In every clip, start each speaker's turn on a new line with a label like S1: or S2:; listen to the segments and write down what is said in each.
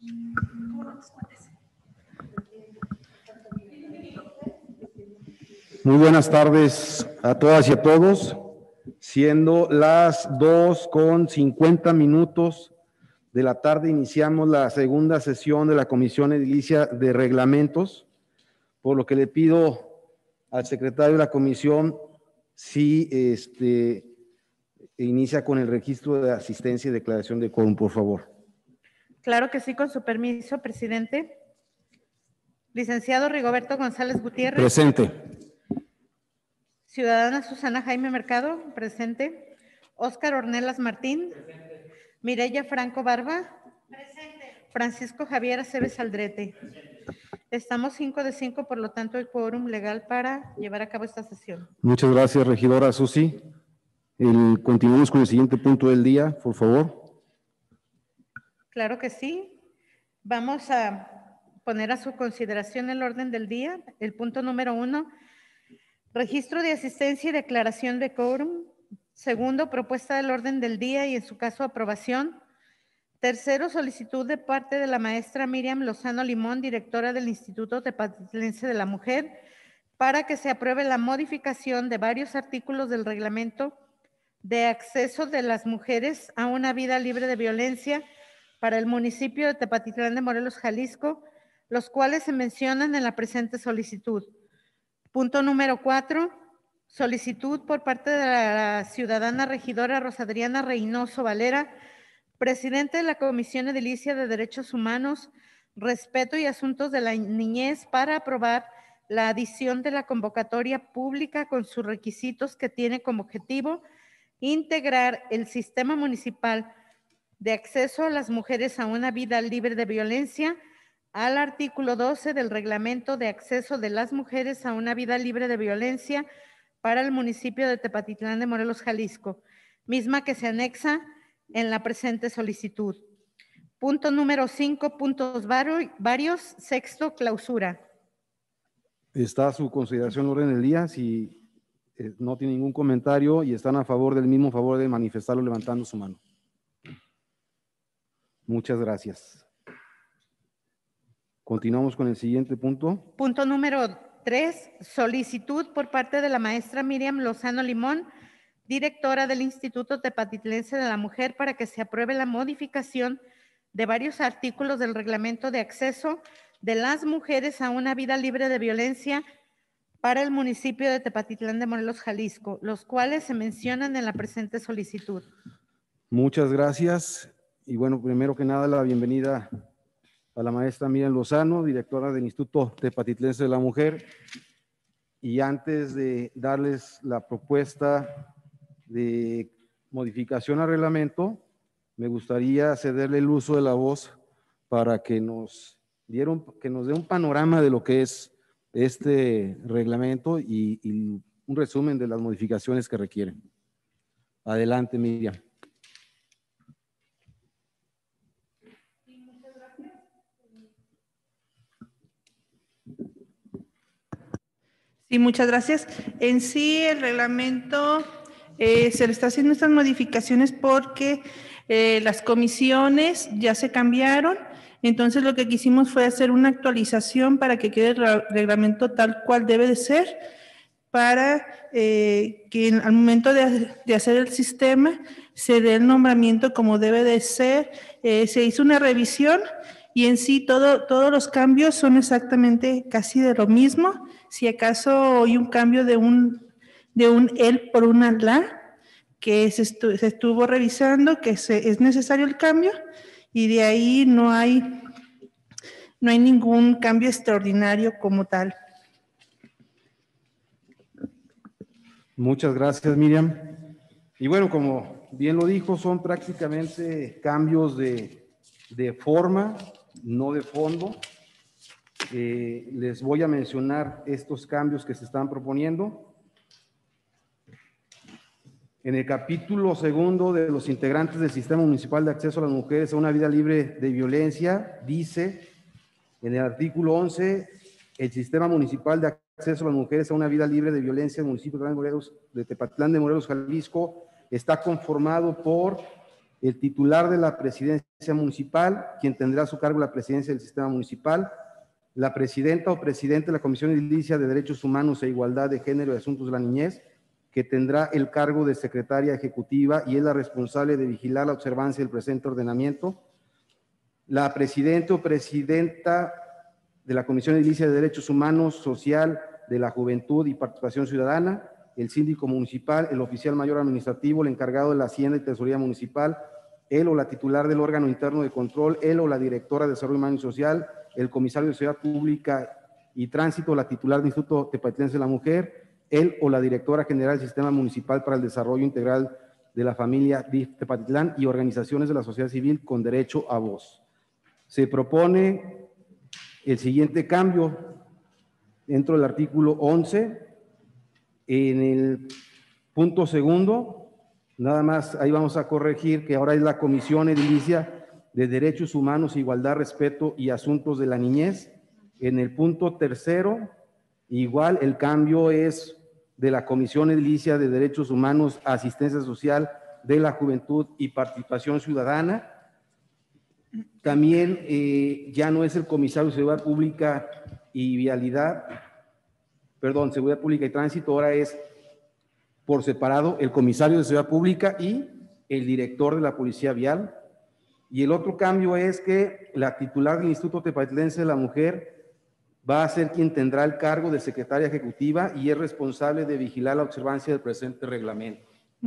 S1: Muy buenas tardes a todas y a todos. Siendo las 2:50 de la tarde, iniciamos la segunda sesión de la Comisión Edilicia de Reglamentos, por lo que le pido al secretario de la comisión si inicia con el registro de asistencia y declaración de quórum, por favor.
S2: Claro que sí, con su permiso, presidente. Licenciado Rigoberto González Gutiérrez.
S1: Presente.
S2: Ciudadana Susana Jaime Mercado, presente. Óscar Ornelas Martín. Presente. Mireya Franco Barba. Presente. Francisco Javier Aceves Aldrete. Presente. Estamos 5 de 5, por lo tanto, el quórum legal para llevar a cabo esta sesión.
S1: Muchas gracias, regidora Susi. Continuamos con el siguiente punto del día, por favor.
S2: Claro que sí. Vamos a poner a su consideración el orden del día. El punto número 1. Registro de asistencia y declaración de quórum. Segundo, propuesta del orden del día y en su caso aprobación. Tercero, solicitud de parte de la maestra Miriam Lozano Limón, directora del Instituto Tepatitlense de la Mujer, para que se apruebe la modificación de varios artículos del reglamento de acceso de las mujeres a una vida libre de violencia para el municipio de Tepatitlán de Morelos, Jalisco, los cuales se mencionan en la presente solicitud. Punto número 4, solicitud por parte de la ciudadana regidora Rosadriana Reynoso Valera, presidente de la Comisión Edilicia de Derechos Humanos, Respeto y Asuntos de la Niñez, para aprobar la adición de la convocatoria pública con sus requisitos, que tiene como objetivo integrar el sistema municipal de acceso a las mujeres a una vida libre de violencia al artículo 12 del reglamento de acceso de las mujeres a una vida libre de violencia para el municipio de Tepatitlán de Morelos, Jalisco, misma que se anexa en la presente solicitud. Punto número 5, puntos varios, sexto, clausura.
S1: Está a su consideración el orden del día. Si no tiene ningún comentario y están a favor del mismo, favor de manifestarlo levantando su mano. Muchas gracias. Continuamos con el siguiente punto.
S2: Punto número 3, solicitud por parte de la maestra Miriam Lozano Limón, directora del Instituto Tepatitlense de la Mujer, para que se apruebe la modificación de varios artículos del reglamento de acceso de las mujeres a una vida libre de violencia para el municipio de Tepatitlán de Morelos, Jalisco, los cuales se mencionan en la presente solicitud.
S1: Muchas gracias. Y bueno, primero que nada, la bienvenida a la maestra Miriam Lozano, directora del Instituto Tepatitlense de la Mujer. Y antes de darles la propuesta de modificación al reglamento, me gustaría cederle el uso de la voz para que nos dé un panorama de lo que es este reglamento y un resumen de las modificaciones que requieren. Adelante, Miriam.
S3: Sí, muchas gracias. En sí, el reglamento se le está haciendo estas modificaciones porque las comisiones ya se cambiaron. Entonces, lo que quisimos fue hacer una actualización para que quede el reglamento tal cual debe de ser, para que al momento de hacer el sistema se dé el nombramiento como debe de ser. Se hizo una revisión y en sí todos los cambios son exactamente casi de lo mismo. Si acaso hay un cambio de un él por una la, que se estuvo revisando, que es necesario el cambio, y de ahí no hay ningún cambio extraordinario como tal.
S1: Muchas gracias, Miriam. Y bueno, como bien lo dijo, son prácticamente cambios de forma, no de fondo. Les voy a mencionar estos cambios que se están proponiendo. En el capítulo 2 de los integrantes del Sistema Municipal de Acceso a las Mujeres a una vida libre de violencia, dice en el artículo 11, el Sistema Municipal de Acceso a las Mujeres a una vida libre de violencia del municipio de Tepatitlán de Morelos, Jalisco, está conformado por el titular de la presidencia municipal, quien tendrá a su cargo la presidencia del sistema municipal, la presidenta o presidente de la Comisión Edilicia de Derechos Humanos e Igualdad de Género y Asuntos de la Niñez, que tendrá el cargo de secretaria ejecutiva y es la responsable de vigilar la observancia del presente ordenamiento, la presidenta o presidenta de la Comisión Edilicia de Derechos Humanos, Social, de la Juventud y Participación Ciudadana, el síndico municipal, el oficial mayor administrativo, el encargado de la Hacienda y Tesorería Municipal, él o la titular del órgano interno de control, él o la directora de Desarrollo Humano y Social, el comisario de Seguridad Pública y Tránsito, la titular del Instituto Tepatilense de la Mujer, él o la directora general del Sistema Municipal para el Desarrollo Integral de la Familia DIF Tepatitlán y organizaciones de la sociedad civil con derecho a voz. Se propone el siguiente cambio dentro del artículo 11, en el punto segundo, nada más ahí vamos a corregir que ahora es la Comisión Edilicia de Derechos Humanos, Igualdad, Respeto y Asuntos de la Niñez. En el punto tercero, igual el cambio es de la Comisión Edilicia de Derechos Humanos, Asistencia Social, de la Juventud y Participación Ciudadana. También ya no es el comisario de Seguridad Pública y Vialidad, perdón, Seguridad Pública y Tránsito, ahora es por separado el comisario de Seguridad Pública y el director de la Policía Vial. Y el otro cambio es que la titular del Instituto Tepatilense de la Mujer va a ser quien tendrá el cargo de secretaria ejecutiva y es responsable de vigilar la observancia del presente reglamento.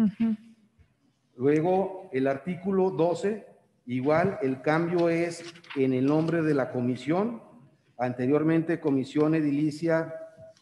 S1: Luego, el artículo 12, igual el cambio es en el nombre de la comisión, anteriormente Comisión Edilicia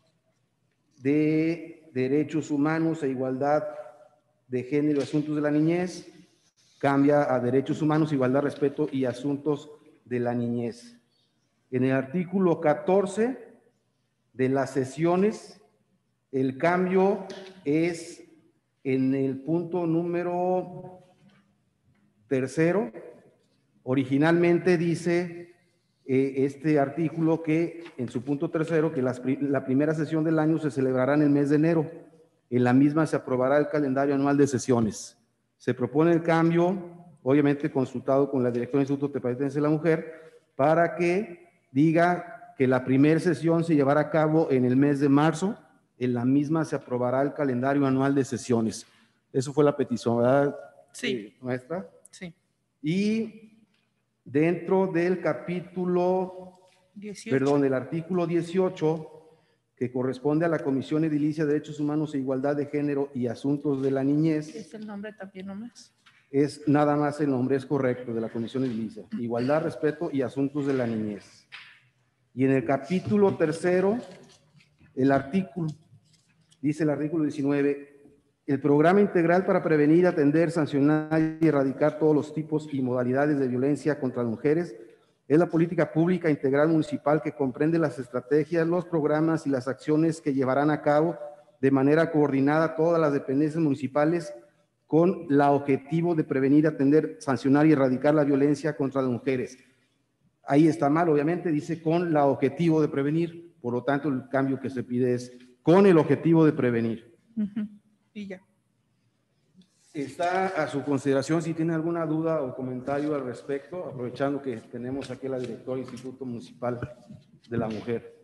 S1: de Derechos Humanos e Igualdad de Género y Asuntos de la Niñez, cambia a Derechos Humanos, Igualdad, Respeto y Asuntos de la Niñez. En el artículo 14 de las sesiones, el cambio es en el punto número tercero. Originalmente dice este artículo que en su punto tercero que la primera sesión del año se celebrará en el mes de enero. En la misma se aprobará el calendario anual de sesiones. Se propone el cambio, obviamente consultado con la directora del Instituto Tepatilense de la Mujer, para que diga que la primera sesión se llevará a cabo en el mes de marzo. En la misma se aprobará el calendario anual de sesiones. Eso fue la petición, ¿verdad?
S3: Sí.
S1: Maestra.
S3: Sí.
S1: Y dentro del capítulo,
S3: 18.
S1: perdón, del artículo 18, que corresponde a la Comisión Edilicia de Derechos Humanos e Igualdad de Género y Asuntos de la Niñez.
S3: ¿Es el nombre también nomás?
S1: Es nada más el nombre, es correcto, de la Comisión Edilicia. Igualdad, Respeto y Asuntos de la Niñez. Y en el capítulo tercero, el artículo, dice el artículo 19, el programa integral para prevenir, atender, sancionar y erradicar todos los tipos y modalidades de violencia contra las mujeres es la política pública integral municipal que comprende las estrategias, los programas y las acciones que llevarán a cabo de manera coordinada todas las dependencias municipales con el objetivo de prevenir, atender, sancionar y erradicar la violencia contra las mujeres. Ahí está mal, obviamente, dice con el objetivo de prevenir, por lo tanto el cambio que se pide es con el objetivo de prevenir.
S3: Y ya.
S1: Está a su consideración si tiene alguna duda o comentario al respecto, aprovechando que tenemos aquí a la directora del Instituto Municipal de la Mujer.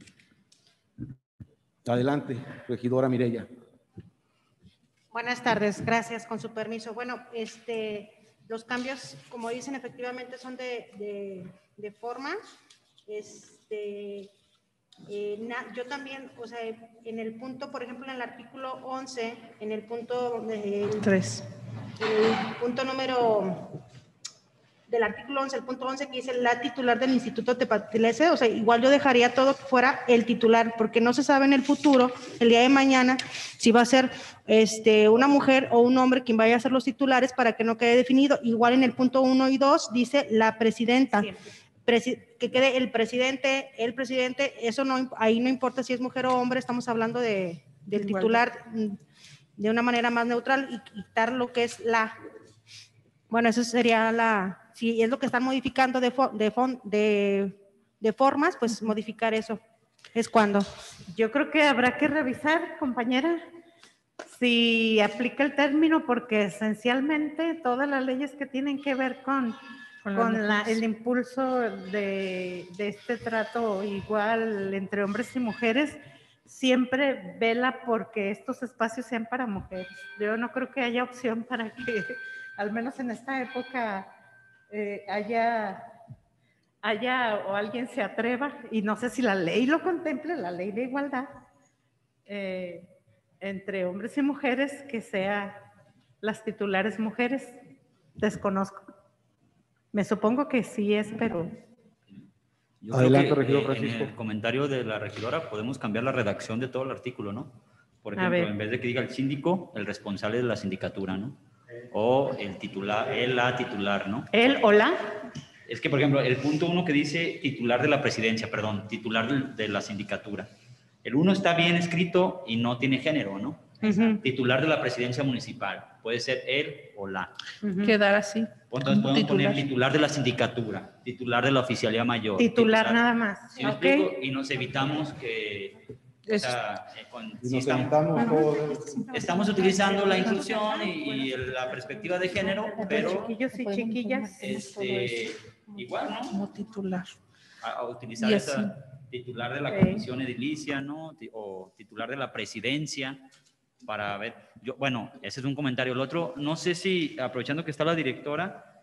S1: Adelante, regidora Mireya.
S2: Buenas tardes, gracias, con su permiso. Bueno, los cambios, como dicen, efectivamente son de forma. Yo también, o sea, en el punto, por ejemplo, en el artículo 11, en el punto
S3: 3.
S2: El punto número del artículo 11, el punto 11 que dice la titular del Instituto Tepatilense, o sea, igual yo dejaría todo que fuera el titular, porque no se sabe en el futuro, el día de mañana, si va a ser una mujer o un hombre quien vaya a ser los titulares para que no quede definido. Igual en el punto 1 y 2 dice la presidenta. Que quede el presidente, eso no, ahí no importa si es mujer o hombre, estamos hablando del titular de una manera más neutral y quitar lo que es la. Bueno, eso sería si es lo que están modificando de formas, pues modificar eso. Es cuando.
S4: Yo creo que habrá que revisar, compañera,
S2: si aplica el término, porque esencialmente todas las leyes que tienen que ver con el impulso de este trato igual entre hombres y mujeres, siempre vela porque estos espacios sean para mujeres. Yo no creo que haya opción para que, al menos en esta época, haya o alguien se atreva, y no sé si la ley lo contemple, la ley de igualdad, entre hombres y mujeres, que sea las titulares mujeres. Desconozco. Me supongo que sí es, pero...
S4: Yo
S1: Adelante,
S4: creo que
S1: regidor Francisco.
S4: en el comentario de la regidora podemos cambiar la redacción de todo el artículo, ¿no? Por ejemplo, en vez de que diga el síndico, el responsable de la sindicatura, ¿no? O el titular, la titular, ¿no?
S2: ¿El o la?
S4: Es que, por ejemplo, el punto 1 que dice titular de la presidencia, perdón, titular de la sindicatura. El 1 está bien escrito y no tiene género, ¿no? Titular de la presidencia municipal. Puede ser él o la.
S3: Quedar así.
S4: Entonces podemos poner titular de la sindicatura, titular de la oficialía mayor.
S2: Titular nada más.
S4: ¿Sí me explico? Y nos evitamos que... O sea, estamos utilizando la inclusión y la perspectiva de género, pero...
S2: Chiquillos y chiquillas.
S4: Igual, ¿no?
S3: Como titular.
S4: A utilizar esa titular de la comisión edilicia, ¿no? O titular de la presidencia, para ver. Bueno, ese es un comentario. El otro, no sé si, aprovechando que está la directora,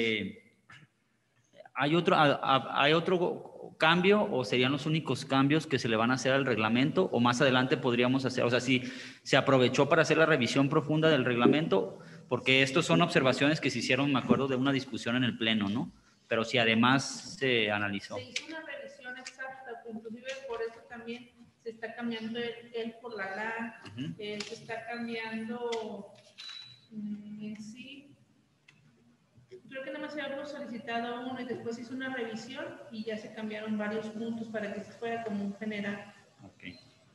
S4: ¿hay otro cambio o serían los únicos cambios que se le van a hacer al reglamento, o más adelante podríamos hacer? O sea, si se aprovechó para hacer la revisión profunda del reglamento, porque estos son observaciones que se hicieron, me acuerdo, de una discusión en el pleno, ¿no? Pero si además se analizó.
S3: Se hizo una revisión exacta, inclusive por eso también se está cambiando el por la, se está cambiando en sí. Creo que nada más se había solicitado uno y después hizo una revisión y ya se cambiaron varios puntos para que se fuera como un general.
S4: Ok.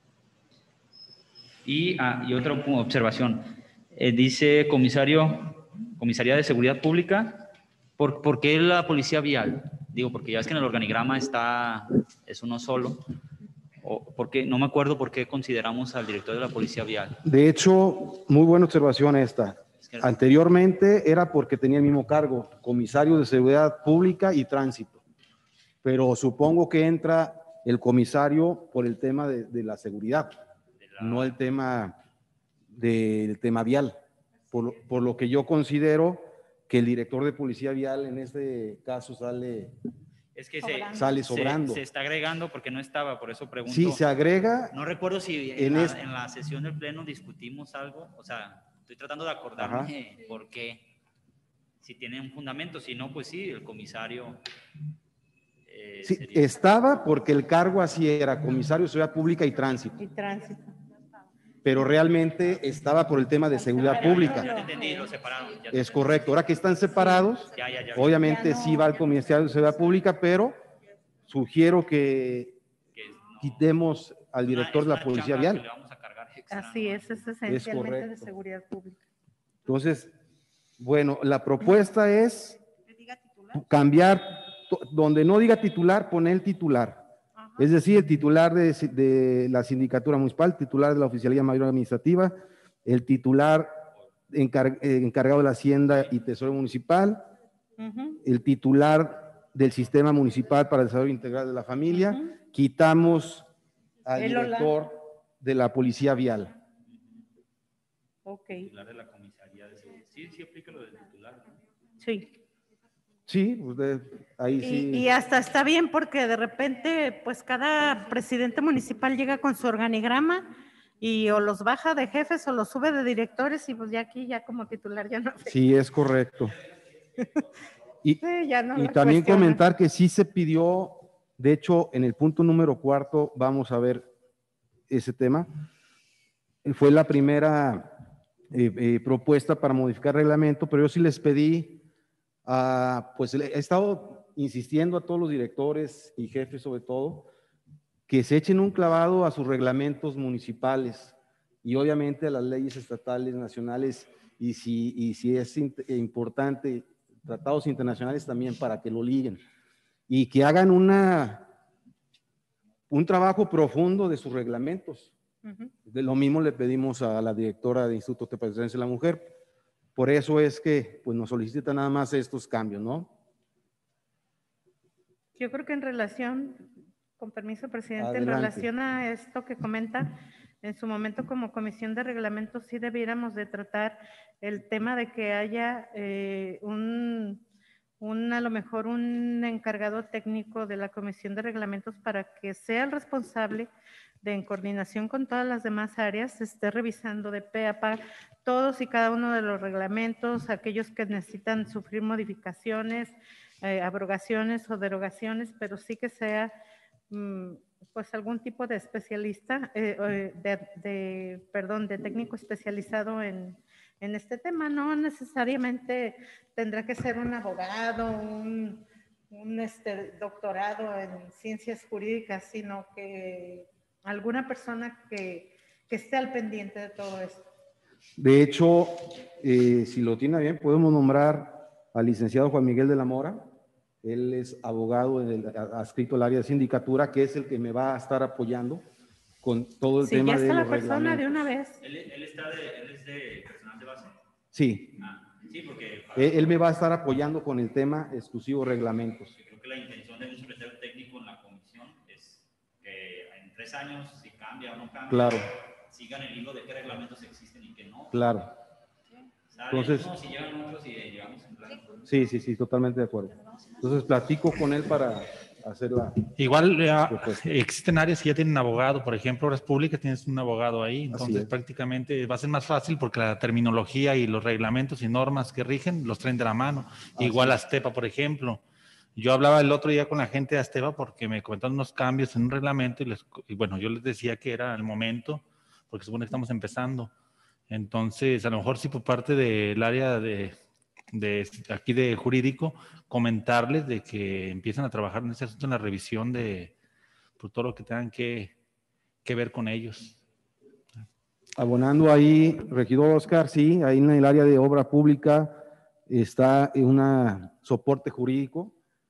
S4: Y otra observación. Dice Comisaría de Seguridad Pública. ¿Por qué la policía vial? Digo, porque ya es que en el organigrama es uno solo. Porque no me acuerdo por qué consideramos al director de la policía vial.
S1: De hecho, muy buena observación esta. Anteriormente era porque tenía el mismo cargo, comisario de seguridad pública y tránsito. Pero supongo que entra el comisario por el tema de la seguridad, no el tema del tema vial. Por lo que yo considero que el director de policía vial en este caso sale sobrando.
S4: Se está agregando porque no estaba, por eso pregunto.
S1: Sí, se agrega.
S4: No recuerdo si en la sesión del pleno discutimos algo, o sea, estoy tratando de acordarme por qué, si tiene un fundamento, si no, pues sí, el comisario.
S1: Sí, estaba porque el cargo así era, comisario de seguridad pública y tránsito. Pero realmente estaba por el tema de seguridad pública.
S4: Ya te entendí, lo separaron.
S1: Es correcto. Ahora que están separados, obviamente sí va el comisario de seguridad pública, pero sugiero que quitemos al director de la policía vial.
S2: Así es esencialmente de seguridad pública.
S1: Entonces, bueno, la propuesta es cambiar, donde no diga titular, poner el titular. Es decir, el titular de la sindicatura municipal, el titular de la oficialía mayor administrativa, el titular encargado de la hacienda y tesoro municipal, el titular del sistema municipal para el desarrollo integral de la familia. Quitamos al director de la policía vial.
S2: Ok.
S4: Titular de la comisaría de seguridad. Sí aplica lo del titular.
S2: Sí.
S1: Sí, usted, ahí sí.
S2: Y hasta está bien porque de repente, pues cada presidente municipal llega con su organigrama y o los baja de jefes o los sube de directores, y pues ya aquí ya como titular ya no.
S1: Sí, es correcto. Y,
S2: sí, ya no
S1: y también comentar que sí se pidió, de hecho, en el punto número 4, vamos a ver ese tema. Fue la primera propuesta para modificar el reglamento, pero yo sí les pedí. Pues he estado insistiendo a todos los directores y jefes sobre todo que se echen un clavado a sus reglamentos municipales y obviamente a las leyes estatales, nacionales, y si es importante, tratados internacionales también, para que lo liguen y que hagan un trabajo profundo de sus reglamentos, De lo mismo le pedimos a la directora del Instituto Tepatitlense de la Mujer. Por eso es que pues, nos solicita nada más estos cambios, ¿no?
S2: Yo creo que en relación, con permiso, presidente,
S1: Adelante.
S2: en relación a esto que comenta, en su momento como comisión de reglamentos sí debiéramos de tratar el tema de que haya a lo mejor un encargado técnico de la comisión de reglamentos para que sea el responsable de, en coordinación con todas las demás áreas, esté revisando de pe a pa todos y cada uno de los reglamentos, aquellos que necesitan sufrir modificaciones, abrogaciones o derogaciones, pero sí que sea pues algún tipo de especialista, de técnico especializado en este tema. No necesariamente tendrá que ser un abogado, un doctorado en ciencias jurídicas, sino que alguna persona que esté al pendiente de todo esto.
S1: De hecho, si lo tiene bien, podemos nombrar al licenciado Juan Miguel de la Mora. Él es abogado adscrito al área de sindicatura, que es el que me va a estar apoyando con todo el tema de los reglamentos.
S2: Si ya está la persona de una vez.
S4: ¿Él es de personal de base?
S1: Sí.
S4: Sí, porque...
S1: Él me va a estar apoyando con el tema exclusivo reglamentos.
S4: Creo que la intención de un secretario técnico en la comisión es que en 3 años, si cambia o no cambia,
S1: claro,
S4: sigan el hilo de qué reglamentos existen y qué no.
S1: Claro. Entonces,
S4: si llegan otros y llegamos en plan.
S1: Sí, totalmente de acuerdo. Entonces platico con él para hacer la...
S5: Igual existen áreas que ya tienen abogado, por ejemplo, obras públicas tienes un abogado ahí, entonces prácticamente va a ser más fácil porque la terminología y los reglamentos y normas que rigen los traen de la mano. Igual Astepa, por ejemplo. Yo hablaba el otro día con la gente de Astepa porque me comentaron unos cambios en un reglamento y bueno, yo les decía que era el momento porque supone que estamos empezando. Entonces, a lo mejor sí por parte del área de aquí de jurídico, comentarles de que empiezan a trabajar en ese asunto, en la revisión de pues, todo lo que tengan que ver con ellos.
S1: Abonando ahí, regidor Oscar, sí, ahí en el área de obra pública está un soporte jurídico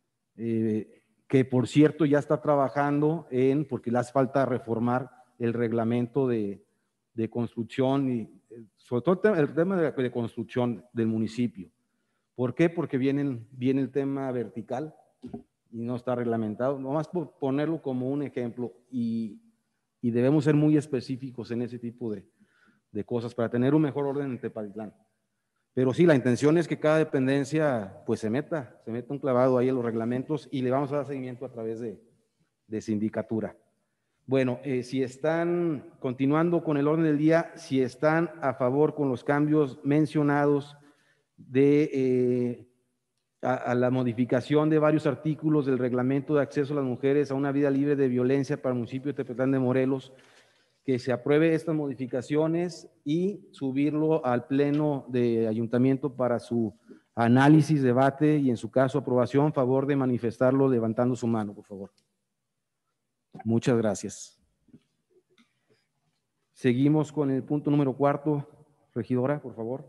S1: que por cierto ya está trabajando porque le hace falta reformar el reglamento de construcción y sobre todo el tema de construcción del municipio. ¿Por qué? Porque viene el tema vertical y no está reglamentado. Nomás por ponerlo como un ejemplo y debemos ser muy específicos en ese tipo de cosas para tener un mejor orden en Tepatitlán. Pero sí, la intención es que cada dependencia pues se meta un clavado ahí en los reglamentos y le vamos a dar seguimiento a través de sindicatura. Bueno, si están continuando con el orden del día, si están a favor con los cambios mencionados a la modificación de varios artículos del reglamento de acceso a las mujeres a una vida libre de violencia para el municipio de Tepetlán de Morelos, que se apruebe estas modificaciones y subirlo al pleno de ayuntamiento para su análisis, debate y en su caso aprobación. Favor de manifestarlo levantando su mano, por favor. Muchas gracias. Seguimos con el punto número 4. Regidora, por favor.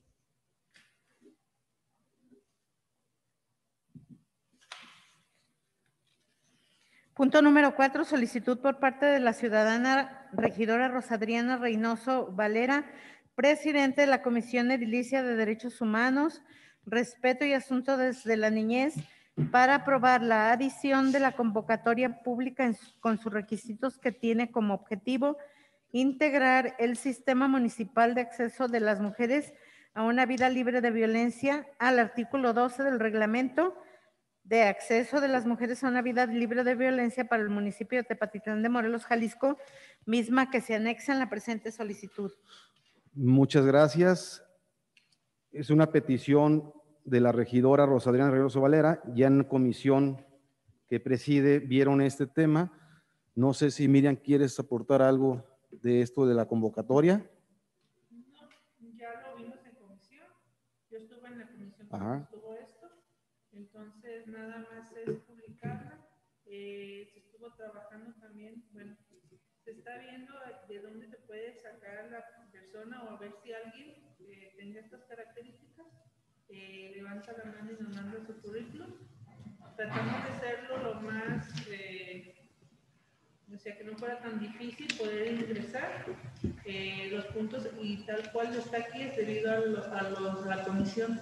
S2: Punto número 4, solicitud por parte de la ciudadana regidora Rosadriana Reynoso Valera, presidente de la Comisión Edilicia de Derechos Humanos, Respeto y Asuntos desde la Niñez, para aprobar la adición de la convocatoria pública con sus requisitos que tiene como objetivo integrar el sistema municipal de acceso de las mujeres a una vida libre de violencia al artículo 12 del reglamento de acceso de las mujeres a una vida libre de violencia para el municipio de Tepatitlán de Morelos, Jalisco, misma que se anexa en la presente solicitud.
S1: Muchas gracias. Es una petición de la regidora Rosadriana Reynoso Valera. Ya en la comisión que preside vieron este tema. No sé si Miriam quieres aportar algo de esto de la convocatoria.
S3: No, ya lo vimos en comisión. Yo estuve en la comisión cuando estuvo esto. Entonces, nada más es publicarla. Se estuvo trabajando también, bueno, se está viendo de dónde se puede sacar la persona o a ver si alguien tenga estas características, levanta la mano y nos manda su currículum. Tratamos de hacerlo lo más sea, que no fuera tan difícil poder ingresar los puntos, y tal cual está aquí es debido a la comisión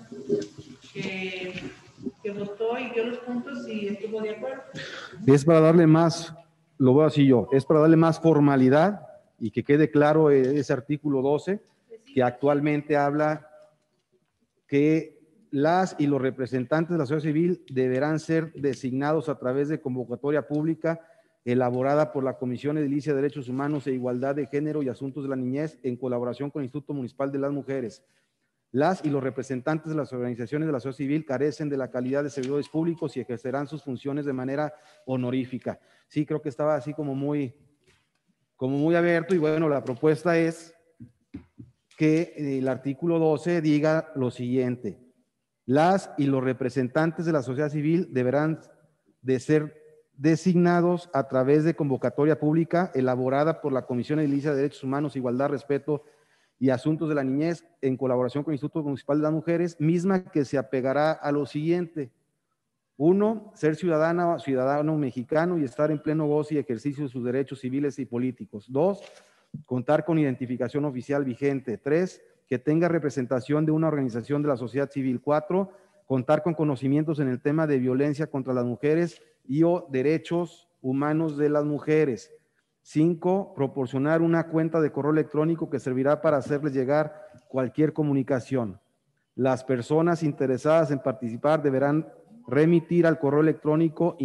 S3: que votó y vio los puntos y estuvo de acuerdo.
S1: Es para darle más, lo veo así yo, es para darle más formalidad y que quede claro ese artículo 12 que actualmente habla que las y los representantes de la sociedad civil deberán ser designados a través de convocatoria pública elaborada por la Comisión Edilicia de Derechos Humanos e Igualdad de Género y Asuntos de la Niñez en colaboración con el Instituto Municipal de las Mujeres. Las y los representantes de las organizaciones de la sociedad civil carecen de la calidad de servidores públicos y ejercerán sus funciones de manera honorífica. Sí, creo que estaba así como muy abierto, y bueno, la propuesta es que el artículo 12 diga lo siguiente: las y los representantes de la sociedad civil deberán de ser designados a través de convocatoria pública elaborada por la Comisión Edilicia de Derechos Humanos, Igualdad, Respeto y Asuntos de la Niñez en colaboración con el Instituto Municipal de las Mujeres, misma que se apegará a lo siguiente: 1, ser ciudadano mexicano y estar en pleno goce y ejercicio de sus derechos civiles y políticos. 2, contar con identificación oficial vigente. 3, que tenga representación de una organización de la sociedad civil. 4, contar con conocimientos en el tema de violencia contra las mujeres y o derechos humanos de las mujeres. 5, proporcionar una cuenta de correo electrónico que servirá para hacerles llegar cualquier comunicación. Las personas interesadas en participar deberán remitir al correo electrónico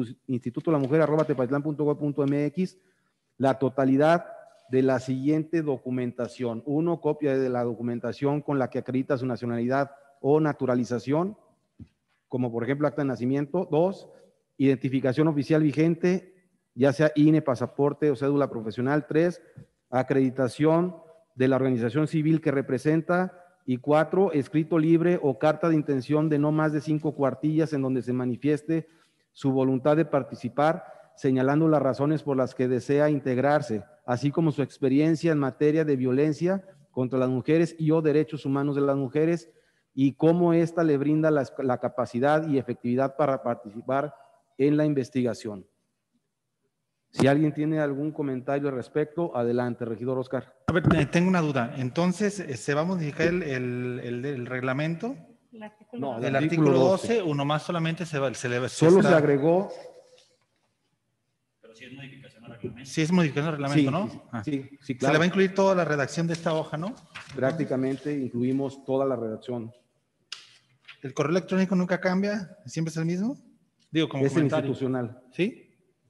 S1: institutolamujer@tepatitlán.gov.mx la totalidad de la siguiente documentación: 1, copia de la documentación con la que acredita su nacionalidad o naturalización, como por ejemplo acta de nacimiento. 2, identificación oficial vigente, ya sea INE, pasaporte o cédula profesional. 3, acreditación de la organización civil que representa. Y 4, escrito libre o carta de intención de no más de 5 cuartillas en donde se manifieste su voluntad de participar, señalando las razones por las que desea integrarse, así como su experiencia en materia de violencia contra las mujeres y o derechos humanos de las mujeres, y cómo ésta le brinda la capacidad y efectividad para participar en la investigación. Si alguien tiene algún comentario al respecto, adelante, regidor Oscar.
S5: A ver, tengo una duda. Entonces, ¿se va a modificar el reglamento?
S1: No,
S5: El artículo 12, uno más solamente
S1: solo se agregó.
S4: Pero sí es modificación al reglamento.
S5: Sí es modificación al reglamento,
S1: Sí,
S5: ¿no?
S1: Sí, claro.
S5: Se le va a incluir toda la redacción de esta hoja, ¿no?
S1: Prácticamente incluimos toda la redacción.
S5: ¿El correo electrónico nunca cambia? ¿Siempre es el mismo? Digo, como
S1: Es
S5: comentario.
S1: institucional.
S5: ¿Sí?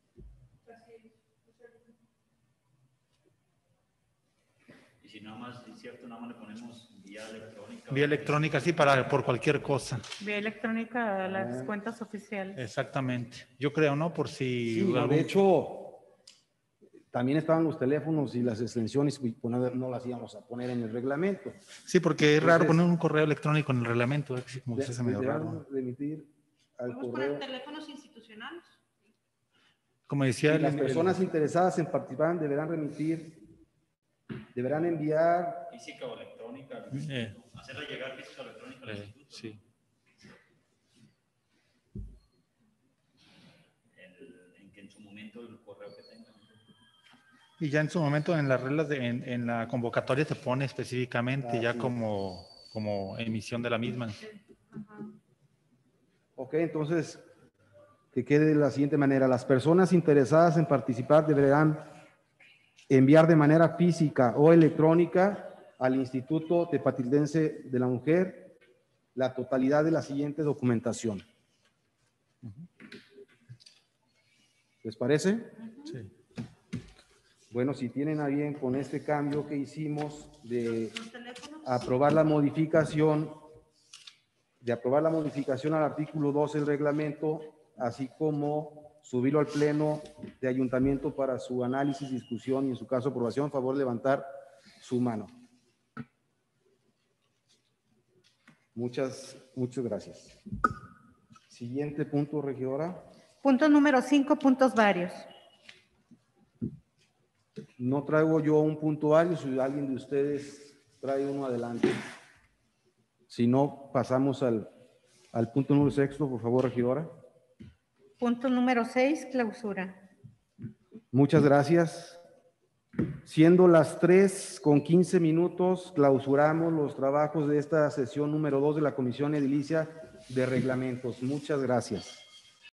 S4: Y si nada más, es cierto, nada más le ponemos vía electrónica.
S5: Vía electrónica, sí, por cualquier cosa.
S2: Vía electrónica a las cuentas oficiales.
S5: Exactamente. Yo creo, ¿no? Por si...
S1: Sí, de hecho, también estaban los teléfonos y las extensiones, y no las íbamos a poner en el reglamento.
S5: Sí, porque es raro poner un correo electrónico en el reglamento. Como que se medio raro.
S1: Remitir al correo.
S3: Teléfonos institucionales.
S5: Como decía...
S1: Las personas interesadas en participar deberán enviar...
S4: Física o electrónica. Hacerla llegar física o electrónica al instituto.
S5: Sí.
S4: En su momento el correo que tengan.
S5: Y ya en su momento en las reglas, en la convocatoria se pone específicamente ya
S1: sí.
S5: como emisión de la misma.
S1: Ok, entonces, que quede de la siguiente manera: las personas interesadas en participar deberán enviar de manera física o electrónica al Instituto Tepatitlán de la Mujer la totalidad de la siguiente documentación. ¿Les parece?
S5: Sí.
S1: Bueno, si tienen a bien con este cambio que hicimos de aprobar la modificación al artículo 12 del reglamento, así como subirlo al pleno de ayuntamiento para su análisis, discusión y en su caso aprobación, a favor de levantar su mano. Muchas gracias. Siguiente punto, regidora.
S2: Punto número 5, puntos varios.
S1: No traigo yo un punto varios, si alguien de ustedes trae uno, adelante. Si no, pasamos al punto número 6, por favor, regidora.
S2: Punto número 6, clausura.
S1: Muchas gracias. Siendo las 3:15, clausuramos los trabajos de esta sesión número 2 de la Comisión Edilicia de Reglamentos. Muchas gracias.